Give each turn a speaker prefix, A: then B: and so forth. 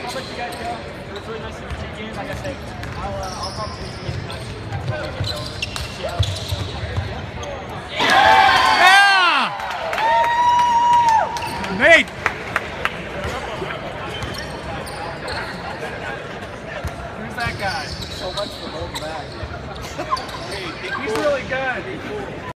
A: I'll let you guys go. It was really nice to meet you again. Like I said, I'll probably get in touch before we get going.
B: Yeah! Nate!
A: Who's that guy?
C: So much for holding back.
A: He's really good.